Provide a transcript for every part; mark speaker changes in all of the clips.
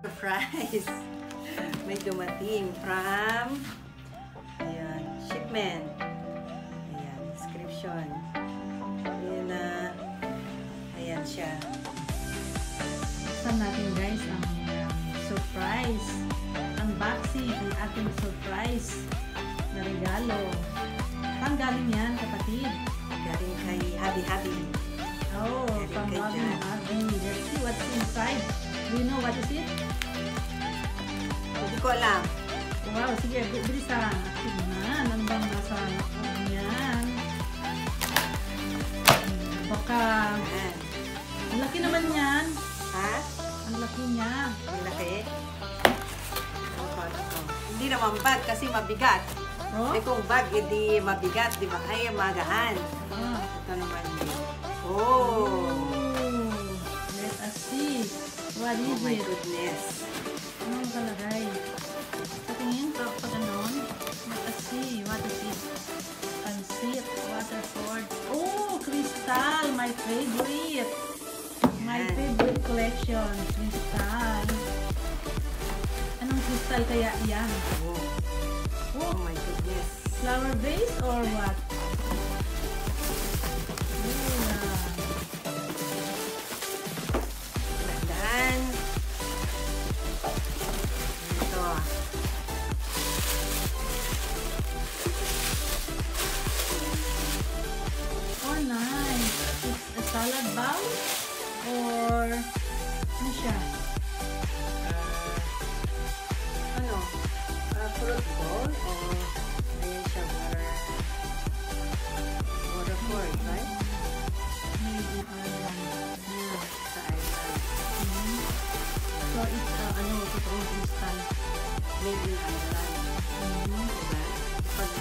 Speaker 1: Surprise! May dumating from ayan, shipment. Ayan, description. Ayan na. Ayan siya.
Speaker 2: Buksan natin guys ang surprise. Unboxing ang ating surprise na regalo. Saan galing yan, kapatid?
Speaker 1: Galing kay Habi.
Speaker 2: Oh, from Habi. Let's see what's inside. Do you know what is it?
Speaker 1: Hindi ko alam.
Speaker 2: Wow, sige, bilisan. Tignan, ang bang nasa loob niyan. Baka,
Speaker 1: Ayan.
Speaker 2: ang laki naman yan.
Speaker 1: Ha?
Speaker 2: Ang laki niya.
Speaker 1: Ang laki. Hindi naman bag kasi mabigat.
Speaker 2: Oh?
Speaker 1: Eh kung bag, hindi mabigat, di ba? Ay, magahan.
Speaker 2: Ah.
Speaker 1: Ito naman yun. Oh!
Speaker 2: Let us see. What
Speaker 1: Oh
Speaker 2: is
Speaker 1: my
Speaker 2: it?
Speaker 1: goodness.
Speaker 2: Ano ang kalagay? Patingin pa ganon. Let us see. What is it? Pancit, Waterford. Oh, crystal! My favorite! My favorite collection. Crystal. Anong crystal kaya yan?
Speaker 1: Oh my goodness.
Speaker 2: Flower base or what?
Speaker 1: Dandan. Ito.
Speaker 2: Oh, nice. It's a salad bowl or ano siya?
Speaker 1: Ano? Fruit bowl o ayan siya waterford, right?
Speaker 2: Maybe island. Yeah.
Speaker 1: Sa island.
Speaker 2: So, it's ano, totoong crystal.
Speaker 1: Made in island. Diba? Pag,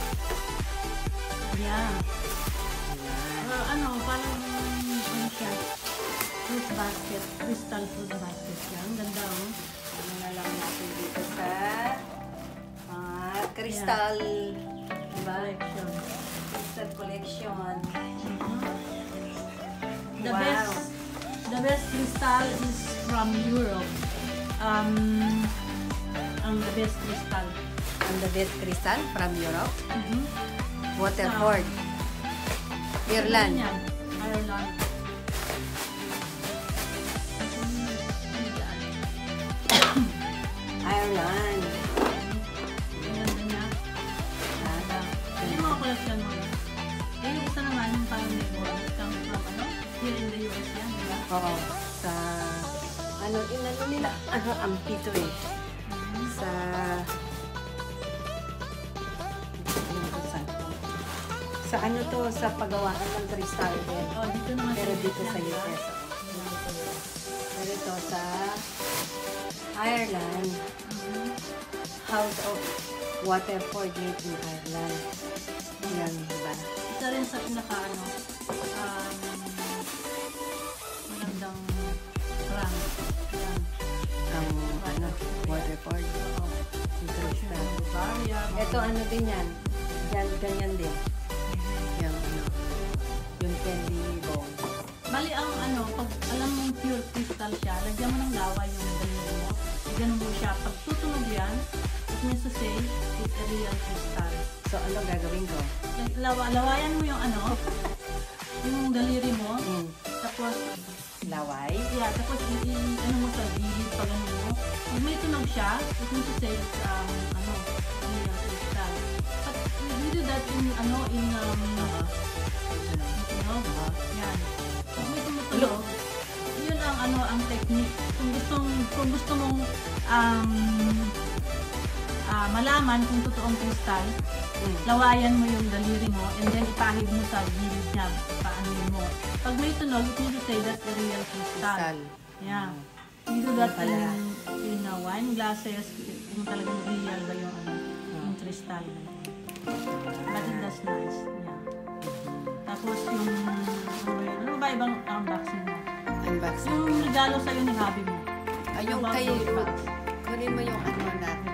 Speaker 2: Yeah.
Speaker 1: ayan.
Speaker 2: Ano, parang ano siya? Fruit basket. Crystal fruit basket siya. Ang ganda, oh.
Speaker 1: Ano na lang natin dito sa crystal, diba?
Speaker 2: Collection.
Speaker 1: Crystal collection.
Speaker 2: The
Speaker 1: Wow.
Speaker 2: best crystal is from Europe. Ang the best crystal.
Speaker 1: And the best crystal from Europe.
Speaker 2: Mhm.
Speaker 1: Waterford. Ireland.
Speaker 2: Yan. Ireland.
Speaker 1: Ireland.
Speaker 2: Ang ganda niya. Yung mga collection mo. Yung isa naman, parang may wallet come from ano? Here in the US yan, di ba?
Speaker 1: Oo. Sa, ano, inano nila, ano, ampito eh. Sa, sa ano to, sa paggawaan ng kristal din.
Speaker 2: Oh, dito naman
Speaker 1: Pero
Speaker 2: sa
Speaker 1: dito
Speaker 2: US
Speaker 1: sa
Speaker 2: yan, di ba?
Speaker 1: US. Pero ito sa Ireland, House of Waterford made in Ireland. Yan, diba?
Speaker 2: Isa rin sa pinaka ano, magandang brand. Yan.
Speaker 1: Ang, ano, Waterford.
Speaker 2: Oo.
Speaker 1: Yung crystal.
Speaker 2: Bavaria.
Speaker 1: Ito ano din yan. Yan, ganyan din. Yung ano, yung candy bone.
Speaker 2: Bali ang ano, pag alam mong pure crystal siya, lagyan mo ng laway yung daliri mo. Ganun mo siya. Pag tutunog yan, it means to say, it's a real crystal.
Speaker 1: So, ano gagawin ko?
Speaker 2: Lawayan mo yung ano, yung daliri mo,
Speaker 1: Mm.
Speaker 2: tapos,
Speaker 1: Laway.
Speaker 2: yeah, tapos ano mo sa gilid pag ano mo. Pag may tunog siya, it means to say, it's ano, real crystal. But we do that in, ano, in, tunog. Yan. Pag may tumutunog, yun ang ano, ang technique. Kung gusto mong malaman kung totoong crystal, lawayan mo yung daliri mo and then ipahid mo sa gilid niya, paanin mo. Pag may tunog, it means to say that's the real crystal.
Speaker 1: Crystal.
Speaker 2: Yeah. We do that
Speaker 1: Pala.
Speaker 2: in wine glasses, kung talagang real ba yung ano, yung crystal. But it does nice. Yeah. Tapos yung, ano ba ibang unboxing mo?
Speaker 1: Unboxing.
Speaker 2: Yung regalo sa'yo ni Habi mo.
Speaker 1: Ay, yung
Speaker 2: About
Speaker 1: kay,
Speaker 2: those bags.
Speaker 1: kunin mo yung ano natin.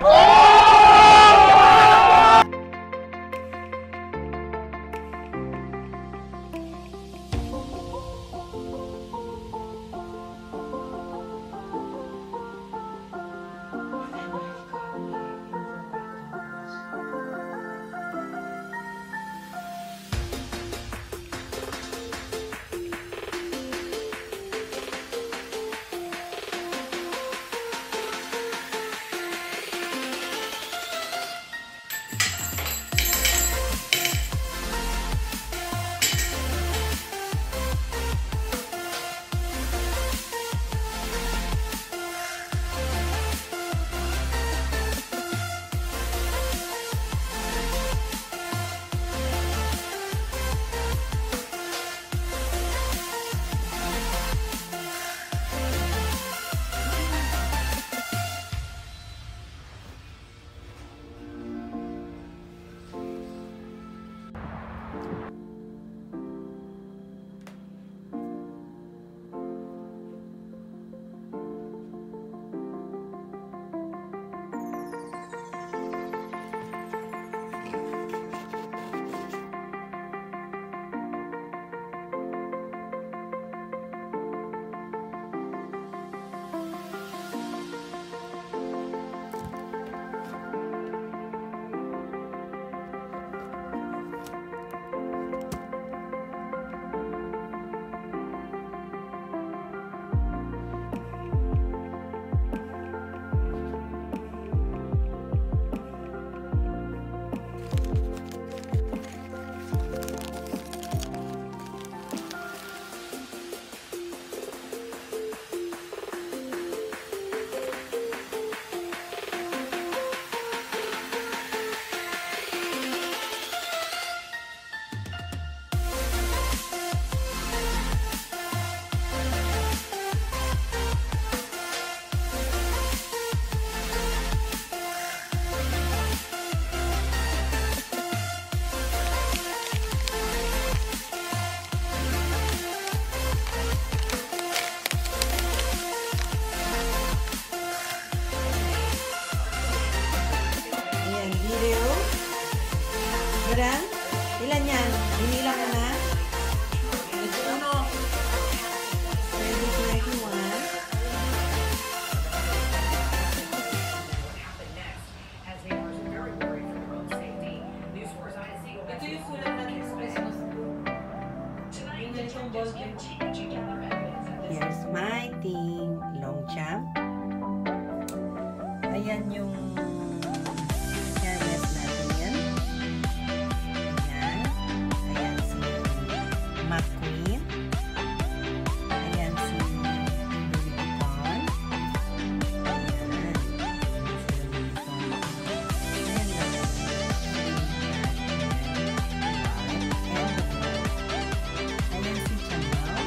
Speaker 1: my team Longchamp. Ayan yung hairless natin yan. Ayan. Ayan si McQueen. Ayan si Louis Vuitton. Ayan. Si Louis Vuitton. Ayan lang. Ayan si Chanel.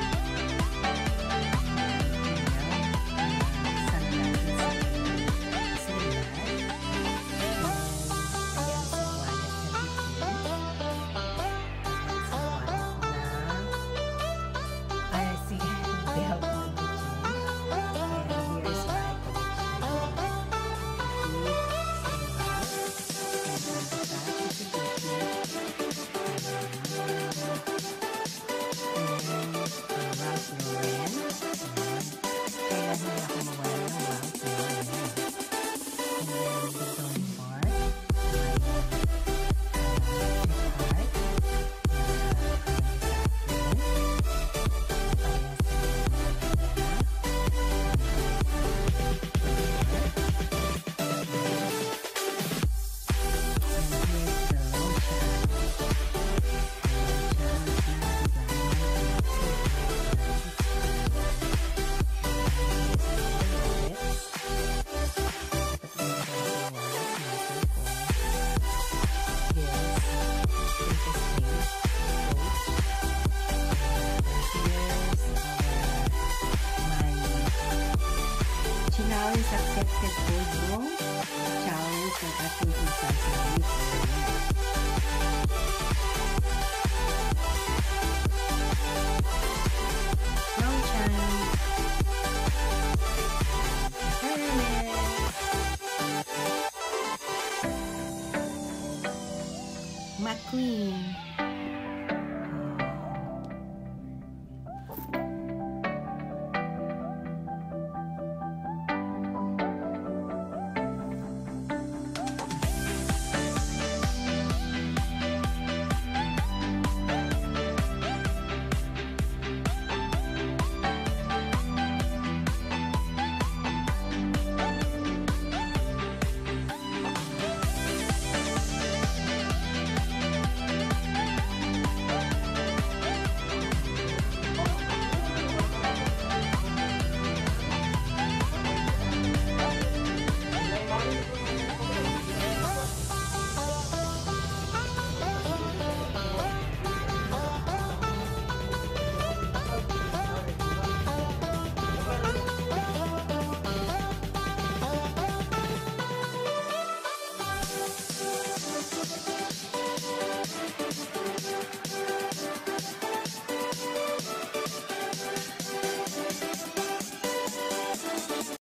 Speaker 1: Challenge accepted po yung challenge ng ating isang